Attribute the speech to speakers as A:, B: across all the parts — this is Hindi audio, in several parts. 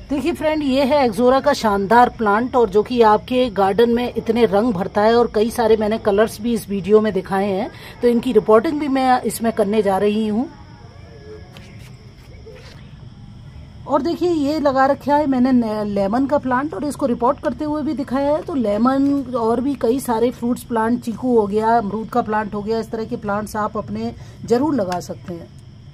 A: देखिए फ्रेंड, ये है एक्सोरा का शानदार प्लांट और जो कि आपके गार्डन में इतने रंग भरता है और कई सारे मैंने कलर्स भी इस वीडियो में दिखाए हैं। तो इनकी रिपोर्टिंग भी मैं इसमें करने जा रही हूँ। और देखिए ये लगा रखा है मैंने लेमन का प्लांट और इसको रिपोर्ट करते हुए भी दिखाया है। तो लेमन और भी कई सारे फ्रूट्स प्लांट, चीकू हो गया, अमरूद का प्लांट हो गया, इस तरह के प्लांट्स आप अपने जरूर लगा सकते हैं।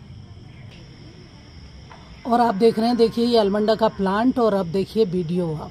A: और आप देख रहे हैं, देखिए ये अलमंडा का प्लांट और अब देखिए वीडियो आप।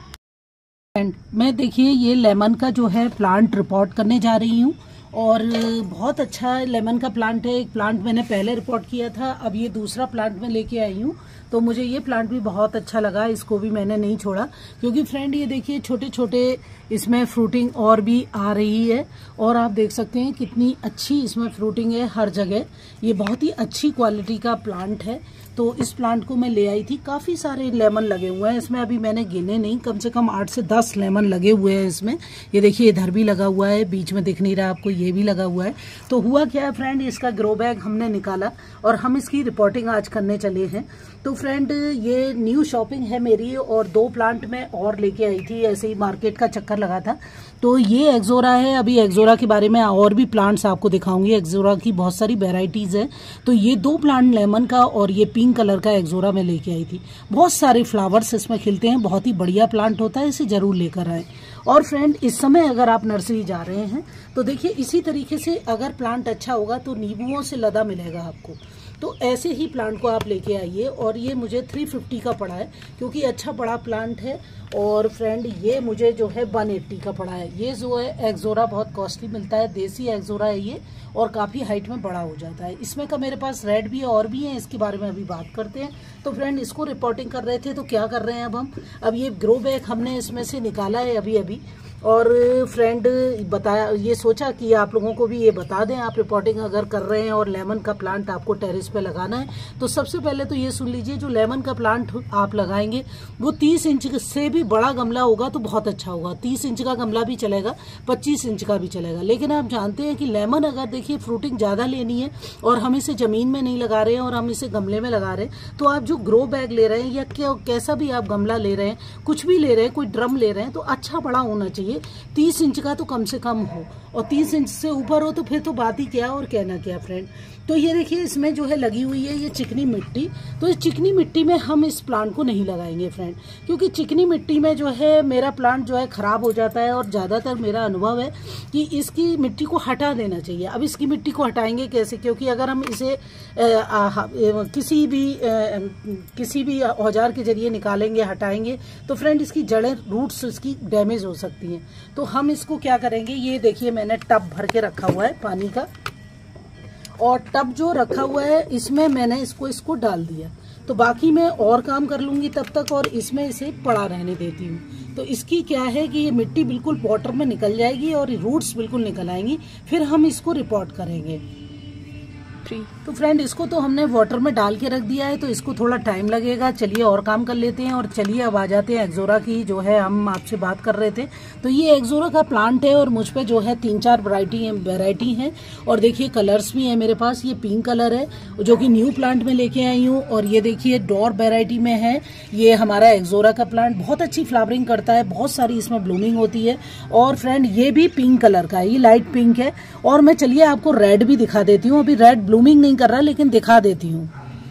A: एंड मैं देखिए ये लेमन का जो है प्लांट रिपोर्ट करने जा रही हूँ और बहुत अच्छा लेमन का प्लांट है। एक प्लांट मैंने पहले रिपोर्ट किया था, अब ये दूसरा प्लांट मैं लेके आई हूँ। तो मुझे ये प्लांट भी बहुत अच्छा लगा, इसको भी मैंने नहीं छोड़ा क्योंकि फ्रेंड ये देखिए छोटे छोटे इसमें फ्रूटिंग और भी आ रही है। और आप देख सकते हैं कितनी अच्छी इसमें फ्रूटिंग है हर जगह। ये बहुत ही अच्छी क्वालिटी का प्लांट है। तो इस प्लांट को मैं ले आई थी, काफी सारे लेमन लगे हुए हैं इसमें। अभी मैंने गिने नहीं, कम से कम 8 से 10 लेमन लगे हुए हैं इसमें। ये देखिए इधर भी लगा हुआ है, बीच में दिख नहीं रहा आपको, ये भी लगा हुआ है। तो हुआ क्या है फ्रेंड, इसका ग्रो बैग हमने निकाला और हम इसकी रिपोर्टिंग आज करने चले हैं। तो फ्रेंड ये न्यू शॉपिंग है मेरी और 2 प्लांट में और लेके आई थी, ऐसे ही मार्केट का चक्कर लगा था। तो ये एक्सोरा है। अभी एक्सोरा के बारे में और भी प्लांट्स आपको दिखाऊंगी। एक्सोरा की बहुत सारी वेराइटीज है। तो ये 2 प्लांट लेमन का और ये पिंक कलर का एक्सोरा में लेके आई थी। बहुत सारे फ्लावर्स इसमें खिलते हैं, बहुत ही बढ़िया प्लांट होता है, इसे जरूर लेकर आए। और फ्रेंड इस समय अगर आप नर्सरी जा रहे हैं तो देखिए इसी तरीके से अगर प्लांट अच्छा होगा तो नींबुओं से लदा मिलेगा आपको। तो ऐसे ही प्लांट को आप लेके आइए। और ये मुझे 350 का पड़ा है क्योंकि अच्छा बड़ा प्लांट है। और फ्रेंड ये मुझे जो है 180 का पड़ा है। ये जो है एक्सोरा बहुत कॉस्टली मिलता है, देसी एक्सोरा है ये और काफ़ी हाइट में बड़ा हो जाता है। इसमें का मेरे पास रेड भी है और भी है, इसके बारे में अभी बात करते हैं। तो फ्रेंड इसको रिपोर्टिंग कर रहे थे तो क्या कर रहे हैं अब ये ग्रो बैग हमने इसमें से निकाला है अभी और फ्रेंड बताया, ये सोचा कि आप लोगों को भी ये बता दें। आप रिपोर्टिंग अगर कर रहे हैं और लेमन का प्लांट आपको टेरेस पे लगाना है तो सबसे पहले तो ये सुन लीजिए, जो लेमन का प्लांट आप लगाएंगे वो 30 इंच से भी बड़ा गमला होगा तो बहुत अच्छा होगा। 30 इंच का गमला भी चलेगा, 25 इंच का भी चलेगा। लेकिन आप जानते हैं कि लेमन अगर देखिए फ्रूटिंग ज्यादा लेनी है और हम इसे जमीन में नहीं लगा रहे हैं और हम इसे गमले में लगा रहे हैं, तो आप जो ग्रो बैग ले रहे हैं या कैसा भी आप गमला ले रहे हैं, कुछ भी ले रहे हैं, कोई ड्रम ले रहे हैं, तो अच्छा बड़ा होना चाहिए। 30 इंच का तो कम से कम हो और 30 इंच से ऊपर हो तो फिर तो बात ही क्या और कहना क्या फ्रेंड। तो ये देखिए इसमें जो है लगी हुई है ये चिकनी मिट्टी। तो इस चिकनी मिट्टी में हम इस प्लांट को नहीं लगाएंगे फ्रेंड, क्योंकि चिकनी मिट्टी में जो है मेरा प्लांट जो है खराब हो जाता है। और ज्यादातर मेरा अनुभव है कि इसकी मिट्टी को हटा देना चाहिए। अब इसकी मिट्टी को हटाएंगे कैसे, क्योंकि अगर हम इसे किसी भी औजार के जरिए निकालेंगे, हटाएंगे तो फ्रेंड इसकी जड़ें, रूट्स इसकी डैमेज हो सकती हैं। तो हम इसको क्या करेंगे, ये देखिए मैंने टब भर के रखा हुआ है पानी का और टब जो रखा हुआ है इसमें मैंने इसको डाल दिया। तो बाकी मैं और काम कर लूंगी तब तक और इसमें इसे पड़ा रहने देती हूँ। तो इसकी क्या है कि ये मिट्टी बिल्कुल वाटर में निकल जाएगी और रूट्स बिल्कुल निकल आएंगी, फिर हम इसको रिपोर्ट करेंगे। तो फ्रेंड इसको तो हमने वाटर में डाल के रख दिया है, तो इसको थोड़ा टाइम लगेगा। चलिए और काम कर लेते हैं और चलिए अब आ जाते हैं एक्सोरा की, जो है हम आपसे बात कर रहे थे। तो ये एक्सोरा का प्लांट है और मुझ पे जो है 3-4 वैरायटी है और देखिए कलर्स भी है मेरे पास। ये पिंक कलर है जो कि न्यू प्लांट में लेके आई हूँ और ये देखिए डॉर वैरायटी में है ये हमारा एक्सोरा का प्लांट। बहुत अच्छी फ्लावरिंग करता है, बहुत सारी इसमें ब्लूमिंग होती है। और फ्रेंड ये भी पिंक कलर का है, ये लाइट पिंक है। और मैं चलिए आपको रेड भी दिखा देती हूँ। अभी रेड ब्लूमिंग नहीं कर रहा लेकिन दिखा देती हूँ।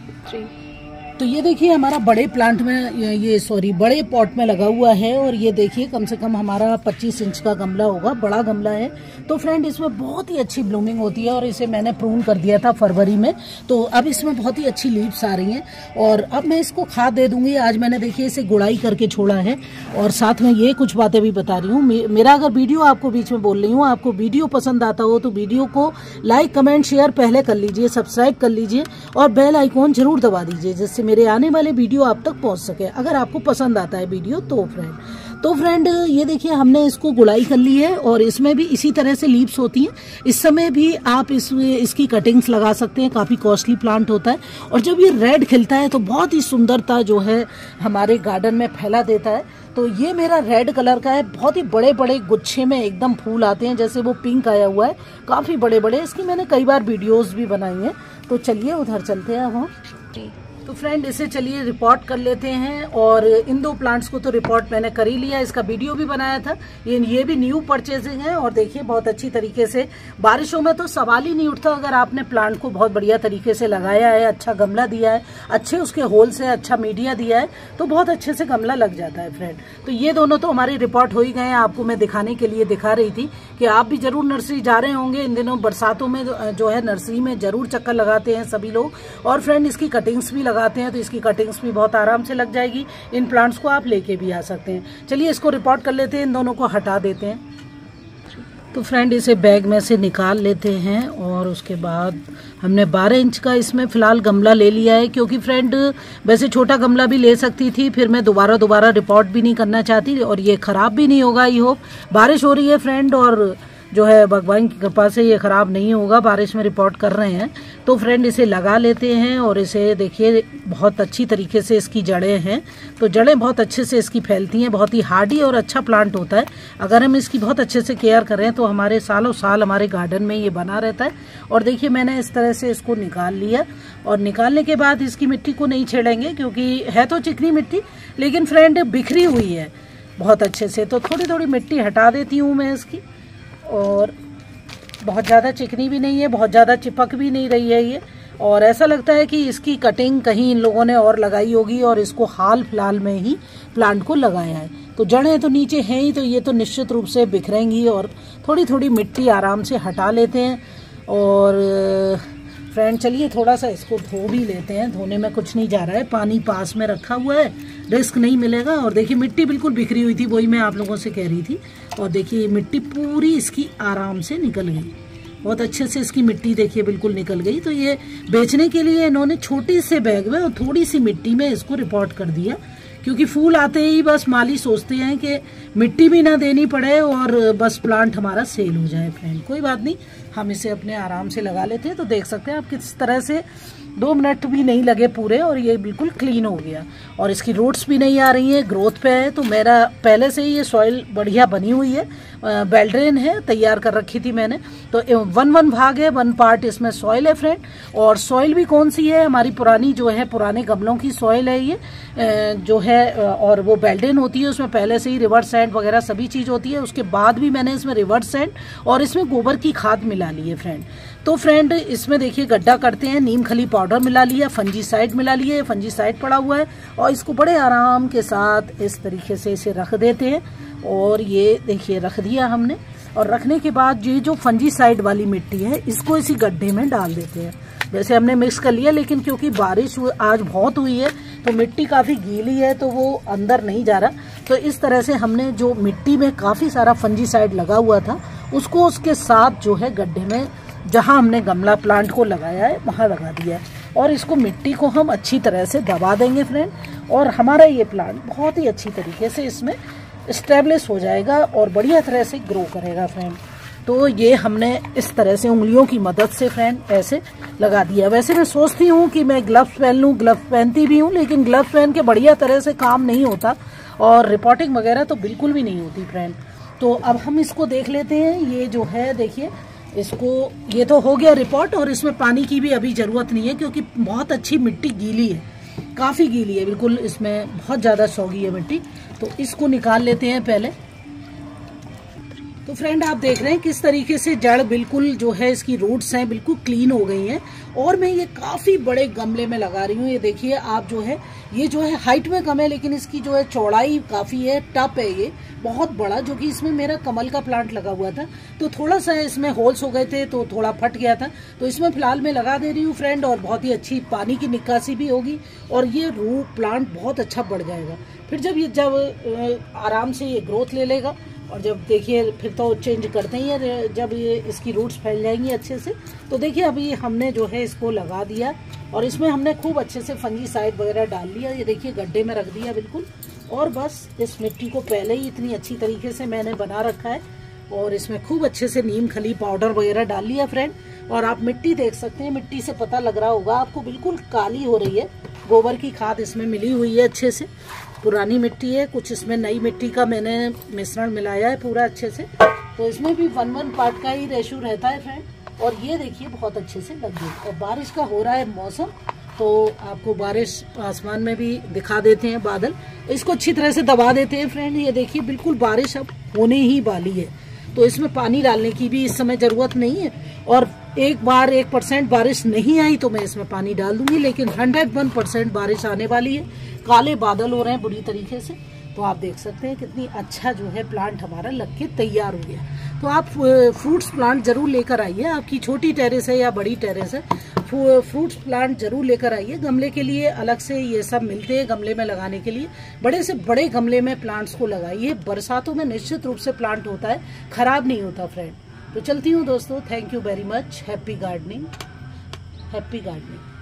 A: तो ये देखिए हमारा बड़े प्लांट में बड़े पॉट में लगा हुआ है और ये देखिए कम से कम हमारा 25 इंच का गमला होगा, बड़ा गमला है। तो फ्रेंड इसमें बहुत ही अच्छी ब्लूमिंग होती है और इसे मैंने प्रून कर दिया था फरवरी में। तो अब इसमें बहुत ही अच्छी लीव्स आ रही हैं और अब मैं इसको खाद दे दूंगी। आज मैंने देखिए इसे गुड़ाई करके छोड़ा है और साथ में ये कुछ बातें भी बता रही हूँ। मेरा अगर वीडियो आपको बीच में बोल रही हूँ, आपको वीडियो पसंद आता हो तो वीडियो को लाइक, कमेंट, शेयर पहले कर लीजिए, सब्सक्राइब कर लीजिए और बेल आइकॉन जरूर दबा दीजिए जिससे मेरे आने वाले वीडियो आप तक पहुंच सके, अगर आपको पसंद आता है वीडियो तो फ्रेंड ये देखिए हमने इसको गुड़ाई कर ली है और इसमें भी इसी तरह से लीव्स होती हैं। इस समय भी आप इसकी कटिंग्स लगा सकते हैं, काफी कॉस्टली प्लांट होता है। और जब ये रेड खिलता है तो बहुत ही सुंदरता जो है हमारे गार्डन में फैला देता है। तो ये मेरा रेड कलर का है, बहुत ही बड़े बड़े गुच्छे में एकदम फूल आते हैं, जैसे वो पिंक आया हुआ है, काफी बड़े बड़े। इसकी मैंने कई बार वीडियोस भी बनाई हैं। तो चलिए उधर चलते हैं अब हम। तो फ्रेंड इसे चलिए रिपोर्ट कर लेते हैं। और इन 2 प्लांट्स को तो रिपोर्ट मैंने कर ही लिया, इसका वीडियो भी बनाया था। ये भी न्यू परचेजिंग है और देखिए बहुत अच्छी तरीके से, बारिशों में तो सवाल ही नहीं उठता। अगर आपने प्लांट को बहुत बढ़िया तरीके से लगाया है, अच्छा गमला दिया है, अच्छे उसके होल से अच्छा मीडिया दिया है, तो बहुत अच्छे से गमला लग जाता है फ्रेंड। तो ये दोनों तो हमारी रिपोर्ट हो ही गए हैं, आपको मैं दिखाने के लिए दिखा रही थी कि आप भी जरूर नर्सरी जा रहे होंगे इन दिनों। बरसातों में जो है नर्सरी में जरूर चक्कर लगाते हैं सभी लोग। और फ्रेंड इसकी कटिंग्स भी लगाते हैं, तो इसकी कटिंग्स भी बहुत आराम से लग जाएगी। इन प्लांट्स को आप लेके भी आ सकते हैं। चलिए इसको रिपोर्ट कर लेते हैं, इन दोनों को हटा देते हैं। तो फ्रेंड इसे बैग में से निकाल लेते हैं और उसके बाद हमने 12 इंच का इसमें फिलहाल गमला ले लिया है, क्योंकि फ्रेंड वैसे छोटा गमला भी ले सकती थी, फिर मैं दोबारा रिपोर्ट भी नहीं करना चाहती और ये खराब भी नहीं होगा। आई होप बारिश हो रही है फ्रेंड और जो है भगवान की कृपा से ये खराब नहीं होगा, बारिश में रिपोर्ट कर रहे हैं। तो फ्रेंड इसे लगा लेते हैं और इसे देखिए बहुत अच्छी तरीके से इसकी जड़ें हैं, तो जड़ें बहुत अच्छे से इसकी फैलती हैं। बहुत ही हार्डी और अच्छा प्लांट होता है। अगर हम इसकी बहुत अच्छे से केयर करें तो हमारे सालों साल हमारे गार्डन में ये बना रहता है। और देखिए मैंने इस तरह से इसको निकाल लिया और निकालने के बाद इसकी मिट्टी को नहीं छेड़ेंगे, क्योंकि है तो चिकनी मिट्टी लेकिन फ्रेंड बिखरी हुई है बहुत अच्छे से। तो थोड़ी थोड़ी मिट्टी हटा देती हूँ मैं इसकी, और बहुत ज़्यादा चिकनी भी नहीं है, बहुत ज़्यादा चिपक भी नहीं रही है ये। और ऐसा लगता है कि इसकी कटिंग कहीं इन लोगों ने और लगाई होगी और इसको हाल फिलहाल में ही प्लांट को लगाया है। तो जड़ें तो नीचे हैं ही, तो ये तो निश्चित रूप से बिखरेंगी। और थोड़ी थोड़ी मिट्टी आराम से हटा लेते हैं। और फ्रेंड चलिए थोड़ा सा इसको धो भी लेते हैं। धोने में कुछ नहीं जा रहा है, पानी पास में रखा हुआ है, रिस्क नहीं मिलेगा। और देखिए मिट्टी बिल्कुल बिखरी हुई थी, वही मैं आप लोगों से कह रही थी। और देखिए मिट्टी पूरी इसकी आराम से निकल गई, बहुत अच्छे से इसकी मिट्टी देखिए बिल्कुल निकल गई। तो ये बेचने के लिए इन्होंने छोटी से बैग में और थोड़ी सी मिट्टी में इसको रिपोर्ट कर दिया, क्योंकि फूल आते ही बस माली सोचते हैं कि मिट्टी भी ना देनी पड़े और बस प्लांट हमारा सेल हो जाए। फ्रेंड कोई बात नहीं, हम इसे अपने आराम से लगा लेते हैं। तो देख सकते हैं आप किस तरह से 2 मिनट भी नहीं लगे पूरे और ये बिल्कुल क्लीन हो गया। और इसकी रूट्स भी नहीं आ रही हैं, ग्रोथ पे है। तो मेरा पहले से ही ये सॉइल बढ़िया बनी हुई है, बेल्ड्रेन है, तैयार कर रखी थी मैंने। तो 1 भाग है, 1 पार्ट इसमें सॉइल है फ्रेंड। और सॉइल भी कौन सी है, हमारी पुरानी जो है पुराने गमलों की सॉइल है ये जो है। और वो बेल्ड्रेन होती है, उसमें पहले से ही रिवर्स सैंड वगैरह सभी चीज़ होती है। उसके बाद भी मैंने इसमें रिवर्स सैंड और इसमें गोबर की खाद मिला ली है फ्रेंड। तो फ्रेंड इसमें देखिए गड्ढा करते हैं, नीम खली पाउडर मिला लिया, फंजीसाइड मिला लिया, फंजीसाइड पड़ा हुआ है। और इसको बड़े आराम के साथ इस तरीके से इसे रख देते हैं। और ये देखिए रख दिया हमने। और रखने के बाद ये जो फंजीसाइड वाली मिट्टी है इसको इसी गड्ढे में डाल देते हैं। वैसे हमने मिक्स कर लिया, लेकिन क्योंकि बारिश आज बहुत हुई है तो मिट्टी काफ़ी गीली है, तो वो अंदर नहीं जा रहा। तो इस तरह से हमने जो मिट्टी में काफ़ी सारा फंजीसाइड लगा हुआ था उसको उसके साथ जो है गड्ढे में जहां हमने गमला प्लांट को लगाया है वहां लगा दिया है। और इसको मिट्टी को हम अच्छी तरह से दबा देंगे फ्रेंड, और हमारा ये प्लांट बहुत ही अच्छी तरीके से इसमें स्टेब्लिश हो जाएगा और बढ़िया तरह से ग्रो करेगा फ्रेंड। तो ये हमने इस तरह से उंगलियों की मदद से फ्रेंड ऐसे लगा दिया। वैसे मैं सोचती हूँ कि मैं ग्लव्स पहन लूँ, ग्लव्स पहनती भी हूँ, लेकिन ग्लव्स पहन के बढ़िया तरह से काम नहीं होता और रिपोर्टिंग वगैरह तो बिल्कुल भी नहीं होती फ्रेंड। तो अब हम इसको देख लेते हैं। ये जो है देखिए इसको, ये तो हो गया रिपोर्ट। और इसमें पानी की भी अभी ज़रूरत नहीं है, क्योंकि बहुत अच्छी मिट्टी गीली है, काफ़ी गीली है बिल्कुल, इसमें बहुत ज़्यादा सौगी है मिट्टी। तो इसको निकाल लेते हैं पहले। तो फ्रेंड आप देख रहे हैं किस तरीके से जड़ बिल्कुल जो है इसकी रूट्स हैं बिल्कुल क्लीन हो गई हैं। और मैं ये काफ़ी बड़े गमले में लगा रही हूँ। ये देखिए आप जो है ये जो है हाइट में कम है, लेकिन इसकी जो है चौड़ाई काफ़ी है, टप है ये बहुत बड़ा, जो कि इसमें मेरा कमल का प्लांट लगा हुआ था तो थोड़ा सा इसमें होल्स हो गए थे तो थोड़ा फट गया था। तो इसमें फिलहाल मैं लगा दे रही हूँ फ्रेंड, और बहुत ही अच्छी पानी की निकासी भी होगी और ये रूट प्लांट बहुत अच्छा बढ़ जाएगा। फिर जब आराम से ये ग्रोथ ले लेगा और जब देखिए फिर तो चेंज करते ही है, जब ये इसकी रूट्स फैल जाएंगी अच्छे से। तो देखिए अभी हमने जो है इसको लगा दिया और इसमें हमने खूब अच्छे से फंजीसाइड वगैरह डाल लिया। ये देखिए गड्ढे में रख दिया बिल्कुल। और बस इस मिट्टी को पहले ही इतनी अच्छी तरीके से मैंने बना रखा है और इसमें खूब अच्छे से नीम खली पाउडर वगैरह डाल लिया फ्रेंड। और आप मिट्टी देख सकते हैं, मिट्टी से पता लग रहा होगा आपको बिल्कुल काली हो रही है। गोबर की खाद इसमें मिली हुई है अच्छे से, पुरानी मिट्टी है, कुछ इसमें नई मिट्टी का मैंने मिश्रण मिलाया है पूरा अच्छे से। तो इसमें भी 1-1 पार्ट का ही रेशो रहता है फ्रेंड। और ये देखिए बहुत अच्छे से लग गई। और बारिश का हो रहा है मौसम, तो आपको बारिश आसमान में भी दिखा देते हैं बादल। इसको अच्छी तरह से दबा देते हैं फ्रेंड। ये देखिए बिल्कुल बारिश अब होने ही वाली है, तो इसमें पानी डालने की भी इस समय ज़रूरत नहीं है। और एक बार 1% बारिश नहीं आई तो मैं इसमें पानी डाल दूंगी, लेकिन 101% बारिश आने वाली है। काले बादल हो रहे हैं बुरी तरीके से, तो आप देख सकते हैं कितनी अच्छा जो है प्लांट हमारा लग के तैयार हो गया। तो आप फ्रूट्स प्लांट जरूर लेकर आइए, आपकी छोटी टेरेस है या बड़ी टेरेस है, फ्रूट्स प्लांट जरूर लेकर आइए। गमले के लिए अलग से ये सब मिलते हैं गमले में लगाने के लिए। बड़े से बड़े गमले में प्लांट्स को लगाइए। बरसातों में निश्चित रूप से प्लांट होता है, खराब नहीं होता फ्रेंड। तो चलती हूँ दोस्तों, thank you very much. Happy gardening, happy gardening.